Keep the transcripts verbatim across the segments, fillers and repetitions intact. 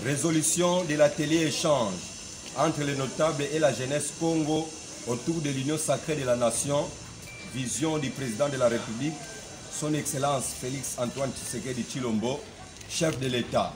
Résolution de l'atelier échange entre les notables et la jeunesse Congo autour de l'union sacrée de la nation. Vision du président de la République, son Excellence Félix Antoine Tshisekedi Tshilombo, chef de l'État.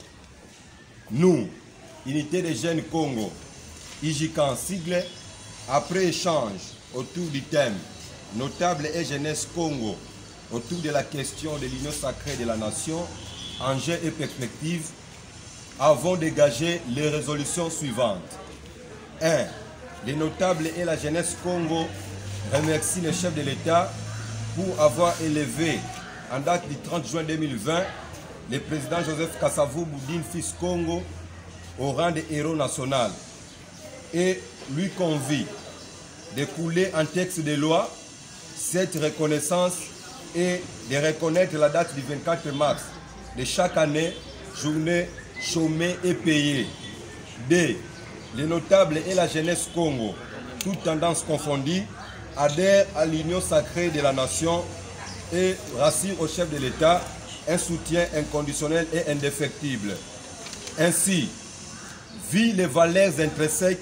Nous, Unité des jeunes Congo, I J K en sigle, après échange autour du thème Notables et jeunesse Congo, autour de la question de l'union sacrée de la nation, enjeux et perspectives, avons dégagé les résolutions suivantes. un. Les notables et la jeunesse Congo remercient le chef de l'État pour avoir élevé, en date du trente juin deux mille vingt, le président Joseph Kasavubu fils Congo au rang de héros national et lui convie de couler en texte de loi cette reconnaissance et de reconnaître la date du vingt-quatre mars de chaque année, journée chômée et payée. deux. Les notables et la jeunesse Congo, toutes tendances confondues, adhèrent à l'union sacrée de la nation et rassurent au chef de l'État un soutien inconditionnel et indéfectible. Ainsi, vu les valeurs intrinsèques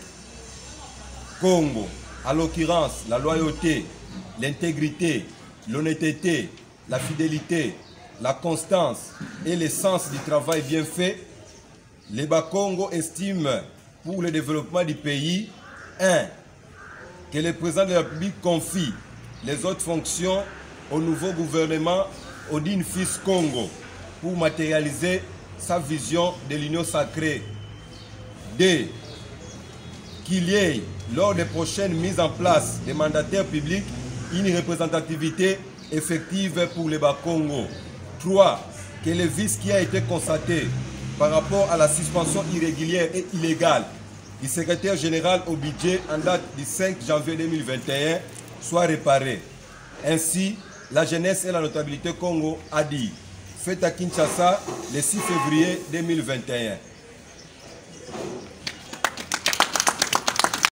Congo, à l'occurrence la loyauté, l'intégrité, l'honnêteté, la fidélité, la constance et le sens du travail bien fait, les Bas-Congo estiment pour le développement du pays, un. Que le président de la République confie les autres fonctions au nouveau gouvernement Odin Fils Congo pour matérialiser sa vision de l'union sacrée. deux. Qu'il y ait, lors des prochaines mises en place des mandataires publics, une représentativité effective pour les Bas-Congo. trois. Que le vice qui a été constaté par rapport à la suspension irrégulière et illégale du secrétaire général au budget en date du cinq janvier deux mille vingt et un soit réparé. Ainsi, la jeunesse et la notabilité Congo a dit, fête à Kinshasa le six février deux mille vingt et un.